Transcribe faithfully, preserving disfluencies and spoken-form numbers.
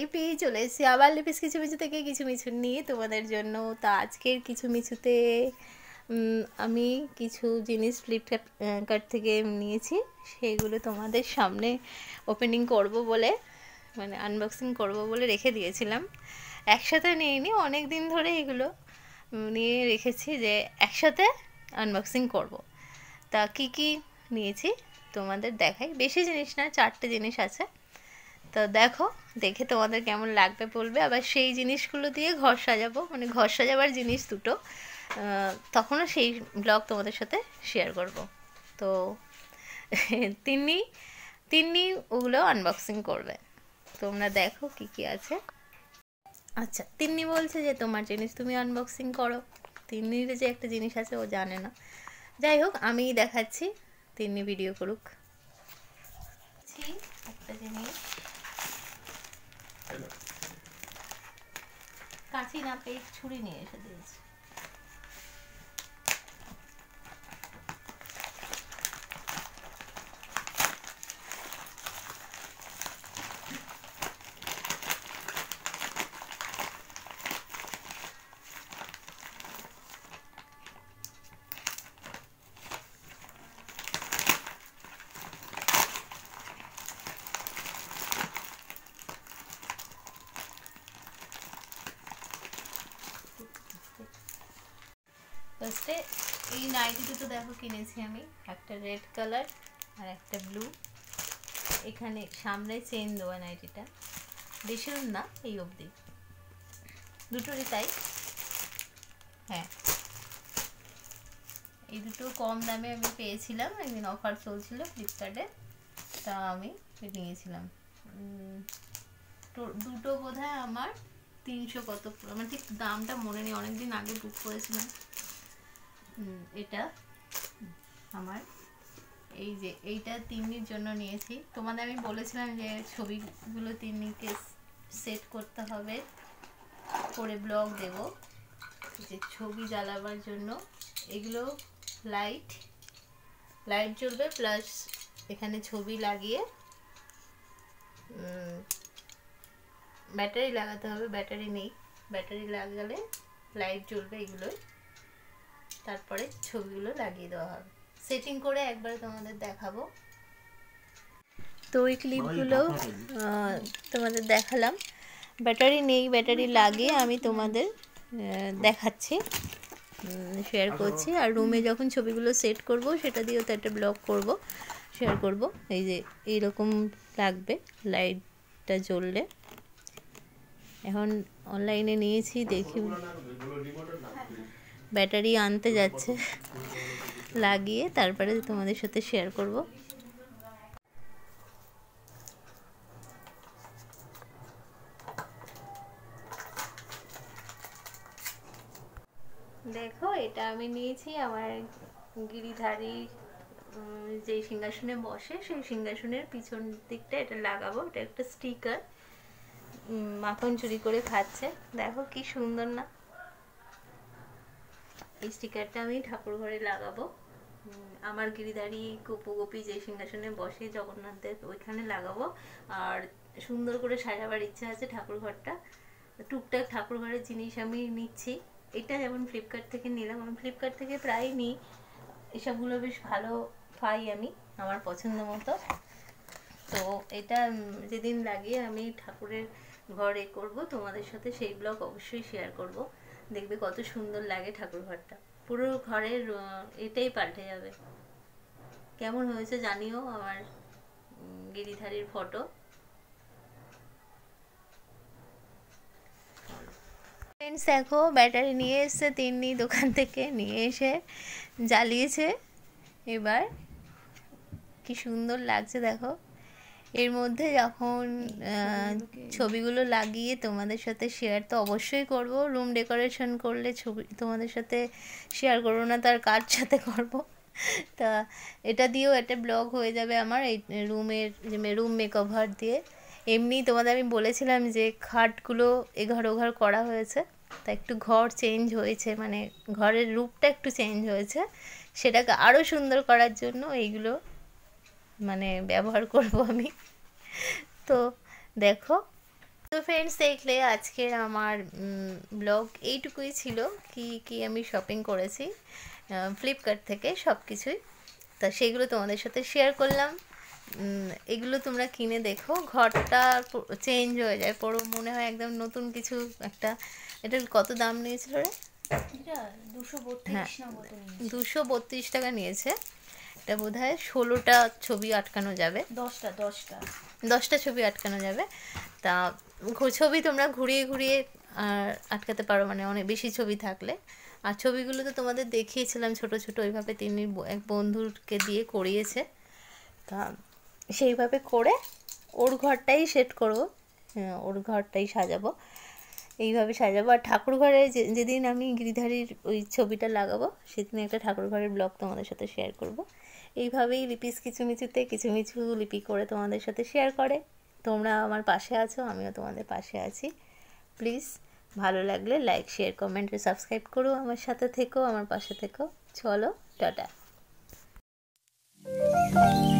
পেয়েই চলে এসেছি আবার লিপিস কিছু মিছু থেকে কিছু মিছু নিয়ে তোমাদের জন্য। তা আজকের কিছু মিছুতে আমি কিছু জিনিস ফ্লিপকার্ট থেকে নিয়েছি, সেগুলো তোমাদের সামনে ওপেনিং করব বলে, মানে আনবক্সিং করব বলে রেখে দিয়েছিলাম। একসাথে নিইনি, অনেক দিন ধরে এগুলো নিয়ে রেখেছি যে একসাথে আনবক্সিং করব। তা কি কি নিয়েছি তোমাদের দেখাই, বেশি জিনিস না, চারটে জিনিস আছে। তো দেখো, দেখে তোমাদের কেমন লাগবে বলবে। আবার সেই জিনিসগুলো দিয়ে ঘর সাজাবো, মানে ঘর সাজাবার জিনিস দুটো, তখনও সেই ব্লগ তোমাদের সাথে শেয়ার করব। তো তিন্নি তিন্নি ওগুলো আনবক্সিং করবে, তোমরা দেখো কি কি আছে। আচ্ছা, তিন্নি বলছে যে তোমার জিনিস তুমি আনবক্সিং করো। তিন্নির যে একটা জিনিস আছে ও জানে না, যাই হোক আমিই দেখাচ্ছি, তিন্নি ভিডিও করুক। একটা জিনিস কাঁচি না পেয়ে ছুরি নিয়ে এসে দিয়েছি। ফার্স্টে এই নাইটি দুটো দেখো কিনেছি আমি, একটা রেড কালার আর একটা ব্লু। এখানে সামনে চেন দেওয়া নাইটিটা, বেশি না, এই অবধি, দুটোরই তাই। হ্যাঁ, এই দুটো কম দামে আমি পেয়েছিলাম, একদিন অফার চলছিল ফ্লিপকার্টে, তা আমি নিয়েছিলাম। দুটো বোধহয় আমার তিনশো কত, আমার ঠিক দামটা মনে নেই, অনেকদিন আগে বুক করেছিলাম। এটা আমার, এই যে এইটা তিন্নির জন্য নিয়েছি। তোমাদের আমি বলেছিলাম যে ছবিগুলো তিন্নিকে সেট করতে হবে, করে ব্লগ দেব, যে ছবি জ্বালাবার জন্য। এগুলো লাইট লাইট জ্বলবে, প্লাস এখানে ছবি লাগিয়ে ব্যাটারি লাগাতে হবে। ব্যাটারি নেই, ব্যাটারি লাগালে লাইট জ্বলবে এগুলোই, তারপরে ছবিগুলো লাগিয়ে দেওয়া হবে। সেটিং করে একবার তোমাদের দেখাবো। তো ওই ক্লিপগুলো তোমাদের দেখালাম, ব্যাটারি নেই, ব্যাটারি লাগিয়ে আমি তোমাদের দেখাচ্ছি, শেয়ার করছি। আর রুমে যখন ছবিগুলো সেট করব সেটা দিয়েও তো একটা ব্লগ করব, শেয়ার করব। এই যে এইরকম লাগবে লাইটটা জ্বললে। এখন অনলাইনে নিয়েছি, দেখি ব্যাটারি আনতে যাচ্ছে, লাগিয়ে তারপরে তোমাদের সাথে শেয়ার করব। দেখো, এটা আমি নিয়েছি আমার গিরিধারী যে সিংহাসনে বসে, সেই সিংহাসনের পিছন দিকটা এটা লাগাবো। এটা একটা স্টিকার, মাখন চুরি করে খাচ্ছে, দেখো কি সুন্দর না। এই স্টিকারটা আমি ঠাকুর ঘরে লাগাবো, আমার গিরিধারী গোপু গোপী যে সিংহাসনে বসে জগন্নাথ দেব, ওইখানে লাগাবো। আর সুন্দর করে সাজাবার ইচ্ছা আছে ঠাকুর ঘরটা। টুকটাক ঠাকুর ঘরের জিনিস আমি নিচ্ছি। এটা যেমন ফ্লিপকার্ট থেকে নিলাম, আমি ফ্লিপকার্ট থেকে প্রায় নিই, এসবগুলো বেশ ভালো পাই আমি আমার পছন্দ মতো। তো এটা যেদিন লাগিয়ে আমি ঠাকুরের ঘরে করব, তোমাদের সাথে সেই ব্লগ অবশ্যই শেয়ার করব। দেখবে কত সুন্দর লাগে ঠাকুর ঘরটা, পুরো ঘরের এটাই পাল্টে যাবে। কেমন হয়েছে জানিও আমার গিরিধারীর ফটো। ফ্রেন্ডস দেখো, ব্যাটারি নিয়ে এসছে তিন্নি দোকান থেকে, নিয়ে এসে জ্বালিয়েছে। এবার কি সুন্দর লাগছে দেখো। এর মধ্যে যখন ছবিগুলো লাগিয়ে তোমাদের সাথে শেয়ার তো অবশ্যই করব, রুম ডেকোরেশন করলে ছবি তোমাদের সাথে শেয়ার করবো না, তার কার সাথে করব। তা এটা দিয়েও একটা ব্লগ হয়ে যাবে আমার, এই রুমের রুম মেকওভার দিয়ে। এমনি তোমাদের আমি বলেছিলাম যে খাটগুলো এঘর ওঘর করা হয়েছে, তা একটু ঘর চেঞ্জ হয়েছে, মানে ঘরের রূপটা একটু চেঞ্জ হয়েছে, সেটাকে আরও সুন্দর করার জন্য এইগুলো মানে ব্যবহার করব আমি। তো দেখো, তো ফ্রেন্ডস, দেখলে আজকের আমার ব্লগ এইটুকুই ছিল, কি কি আমি শপিং করেছি ফ্লিপকার্ট থেকে সব কিছুই। তা সেগুলো তোমাদের সাথে শেয়ার করলাম। এগুলো তোমরা কিনে দেখো, ঘরটা চেঞ্জ হয়ে যায়, পুরো মনে হয় একদম নতুন কিছু একটা। এটার কত দাম নিয়েছিল রে? হ্যাঁ, দুশো বত্রিশ টাকা নিয়েছে। এটা বোধ হয় ষোলোটা ছবি আটকানো যাবে, দশটা দশটা দশটা ছবি আটকানো যাবে। তা ছবি তোমরা ঘুরিয়ে ঘুরিয়ে আটকাতে পারো, মানে অনেক বেশি ছবি থাকলে। আর ছবিগুলো তো তোমাদের দেখিয়েছিলাম ছোট ছোট, ওইভাবে তিনি এক বন্ধুকে দিয়ে করিয়েছে। তা সেইভাবে করে ওর ঘরটাই সেট করবো, হ্যাঁ ওর ঘরটাই সাজাবো, এইভাবে সাজাবো। আর ঠাকুর ঘরে যেদিন আমি গিরিধারীর ওই ছবিটা লাগাবো, সেদিন একটা ঠাকুর ঘরের ব্লগ তোমাদের সাথে শেয়ার করব। এইভাবেই লিপিস কিছু মিছুতে কিছু মিছু লিপি করে তোমাদের সাথে শেয়ার করে। তোমরা আমার পাশে আছো, আমিও তোমাদের পাশে আছি। প্লিজ ভালো লাগলে লাইক, শেয়ার, কমেন্ট, সাবস্ক্রাইব করো, আমার সাথে থেকো, আমার পাশে থেকো। চলো, টাটা।